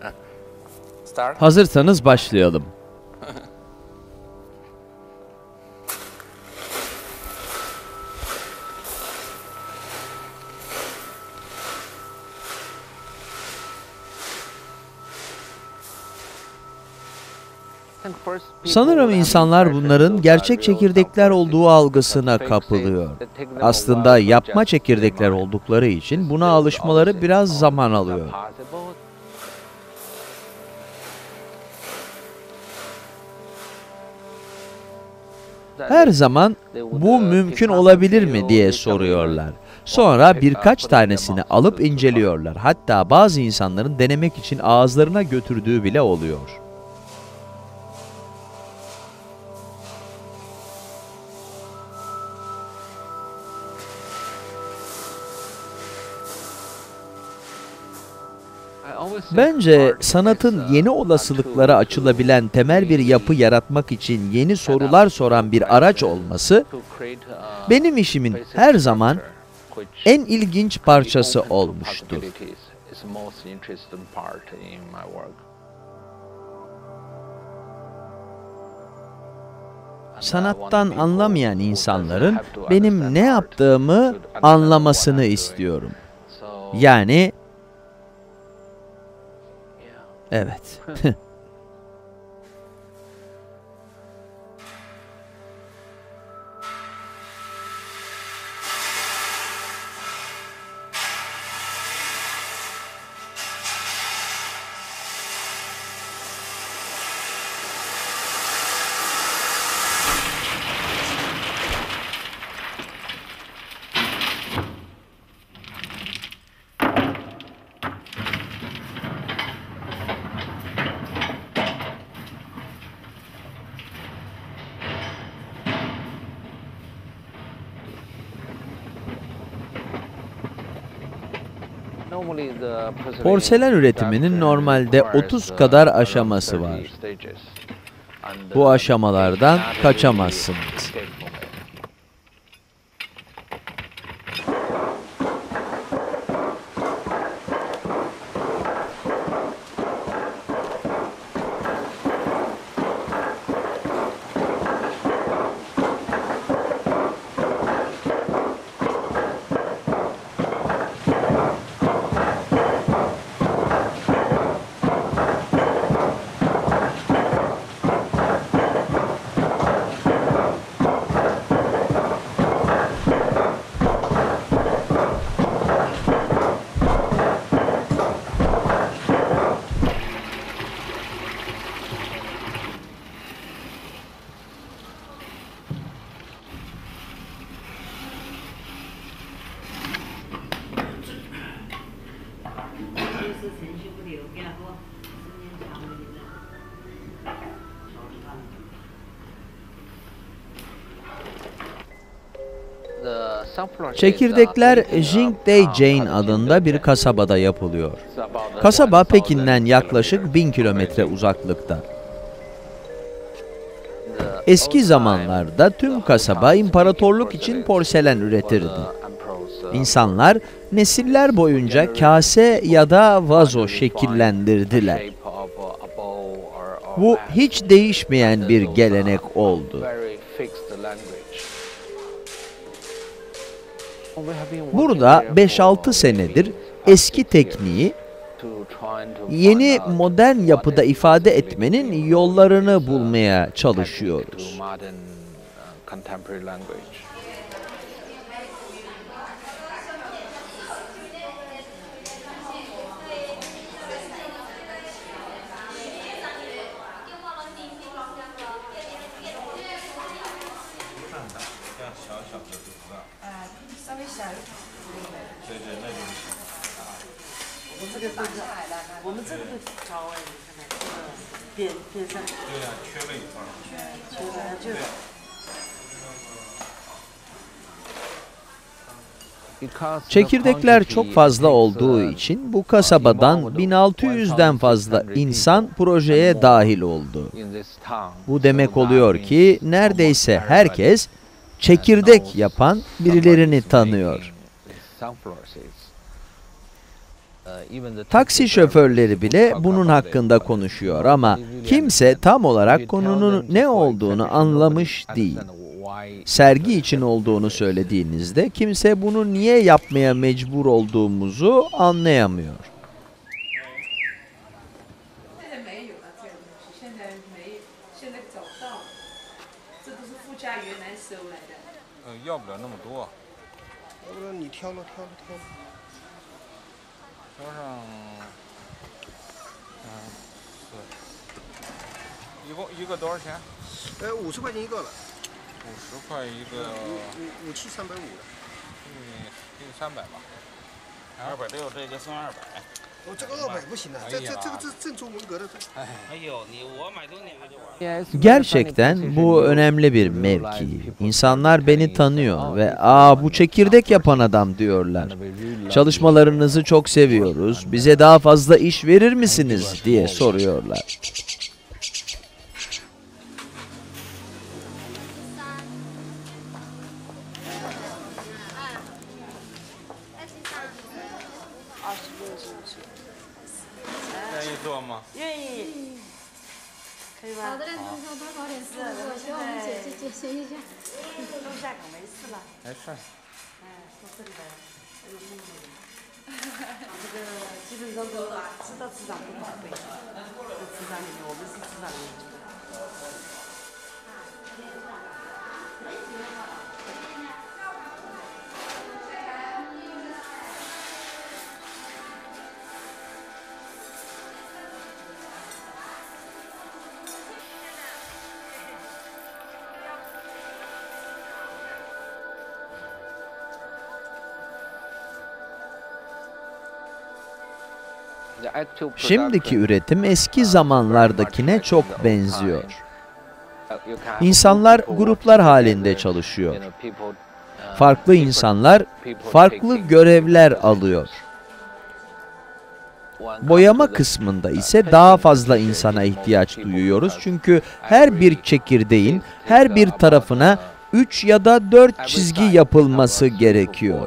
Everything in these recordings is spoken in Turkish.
Hazırsanız başlayalım. Sanırım insanlar bunların gerçek çekirdekler olduğu algısına kapılıyor. Aslında yapma çekirdekler oldukları için buna alışmaları biraz zaman alıyor. Her zaman bu mümkün olabilir mi diye soruyorlar. Sonra birkaç tanesini alıp inceliyorlar. Hatta bazı insanların denemek için ağızlarına götürdüğü bile oluyor. Bence sanatın yeni olasılıklara açılabilen temel bir yapı yaratmak için yeni sorular soran bir araç olması, benim işimin her zaman en ilginç parçası olmuştur. Sanattan anlamayan insanların benim ne yaptığımı anlamasını istiyorum. Yani, evet. Porselen üretiminin normalde 30 kadar aşaması var. Bu aşamalardan kaçamazsınız. Çekirdekler Jingdezhen adında bir kasabada yapılıyor. Kasaba Pekin'den yaklaşık 1000 kilometre uzaklıkta. Eski zamanlarda tüm kasaba imparatorluk için porselen üretirdi. İnsanlar nesiller boyunca kase ya da vazo şekillendirdiler. Bu hiç değişmeyen bir gelenek oldu. Burada 5-6 senedir eski tekniği yeni modern yapıda ifade etmenin yollarını bulmaya çalışıyoruz. Çekirdekler çok fazla olduğu için bu kasabadan 1600'den fazla insan projeye dahil oldu. Bu demek oluyor ki neredeyse herkes çekirdek yapan birilerini tanıyor. Taksi şoförleri bile bunun hakkında konuşuyor ama kimse tam olarak konunun ne olduğunu anlamış değil. Sergi için olduğunu söylediğinizde kimse bunu niye yapmaya mecbur olduğumuzu anlayamıyor. Gerçekten bu önemli bir mevki. İnsanlar beni tanıyor ve bu çekirdek yapan adam diyorlar. Çalışmalarınızı çok seviyoruz, bize daha fazla iş verir misiniz diye soruyorlar. Şimdiki üretim eski zamanlardakine çok benziyor. İnsanlar gruplar halinde çalışıyor. Farklı insanlar farklı görevler alıyor. Boyama kısmında ise daha fazla insana ihtiyaç duyuyoruz çünkü her bir çekirdeğin her bir tarafına 3 ya da 4 çizgi yapılması gerekiyor.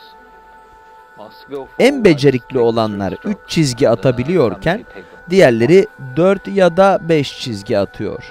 En becerikli olanlar 3 çizgi atabiliyorken diğerleri 4 ya da 5 çizgi atıyor.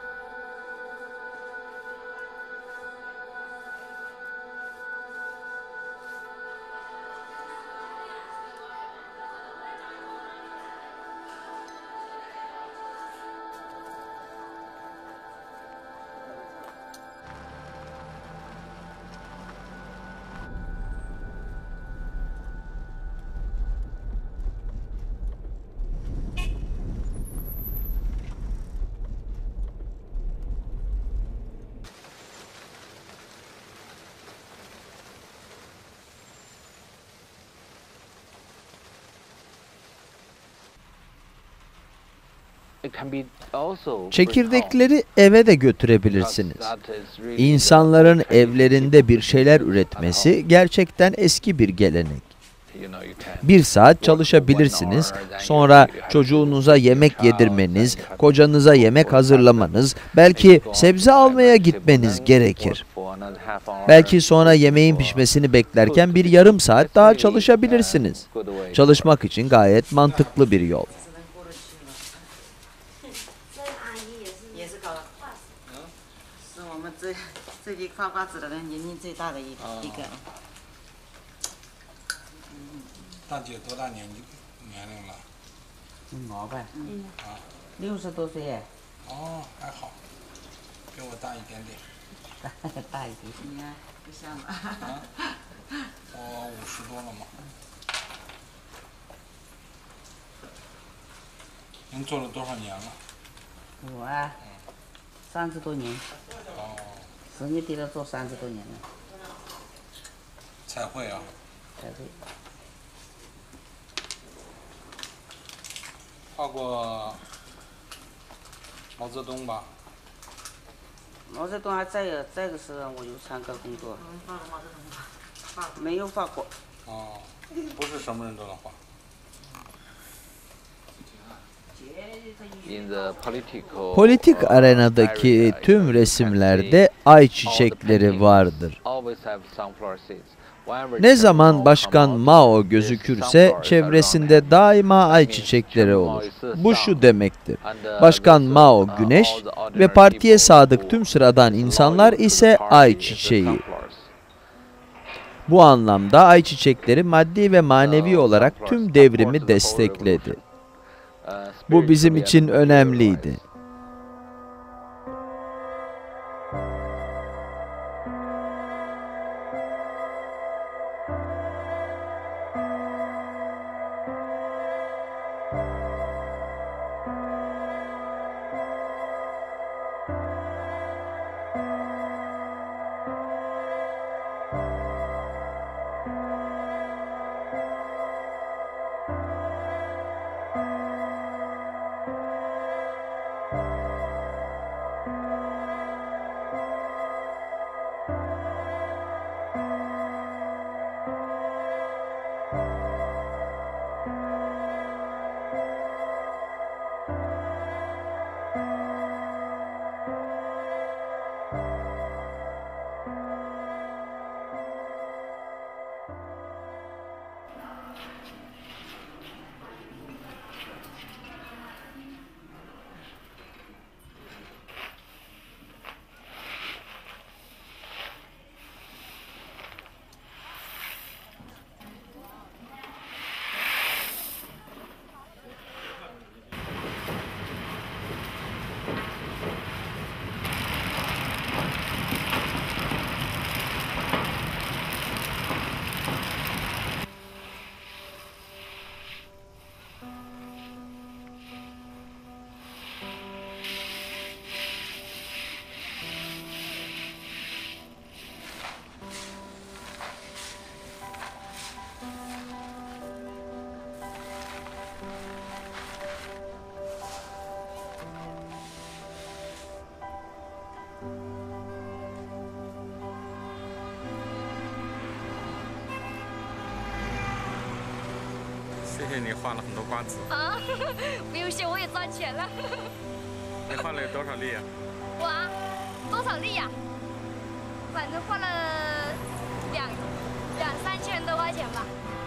Çekirdekleri eve de götürebilirsiniz. İnsanların evlerinde bir şeyler üretmesi gerçekten eski bir gelenek. 1 saat çalışabilirsiniz, sonra çocuğunuza yemek yedirmeniz, kocanıza yemek hazırlamanız, belki sebze almaya gitmeniz gerekir. Belki sonra yemeğin pişmesini beklerken bir yarım saat daha çalışabilirsiniz. Çalışmak için gayet mantıklı bir yol. Politik arenadaki tüm resimlerde ay çiçekleri vardır. Ne zaman Başkan Mao gözükürse çevresinde daima ayçiçekleri olur. Bu şu demektir: Başkan Mao güneş ve partiye sadık tüm sıradan insanlar ise ayçiçeği. Bu anlamda ayçiçekleri maddi ve manevi olarak tüm devrimi destekledi. Bu bizim için önemliydi. 不用谢，我也赚钱了。 你换了多少粒呀？ 我啊，多少粒呀？反正换了两三千多块钱吧。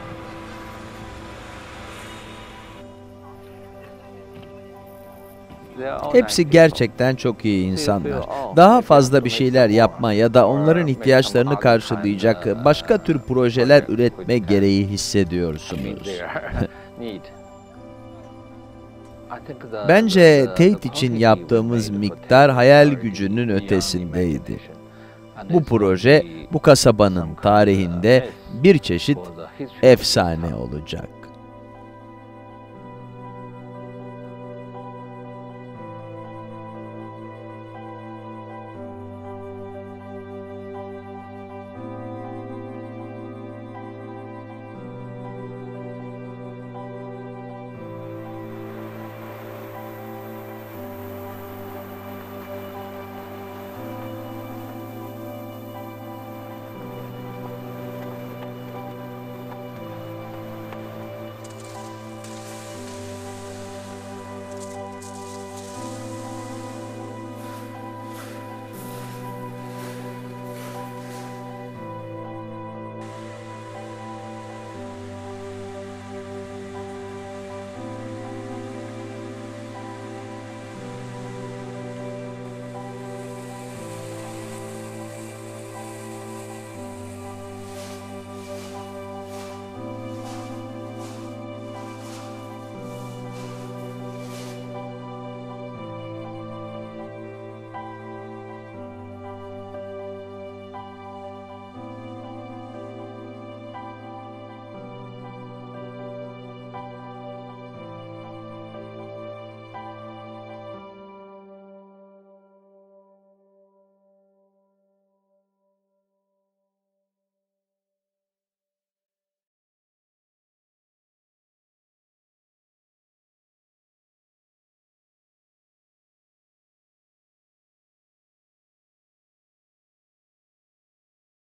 Hepsi gerçekten çok iyi insanlar. Daha fazla bir şeyler yapma ya da onların ihtiyaçlarını karşılayacak başka tür projeler üretme gereği hissediyorsunuz. Bence Tate için yaptığımız miktar hayal gücünün ötesindeydi. Bu proje, bu kasabanın tarihinde bir çeşit efsane olacak.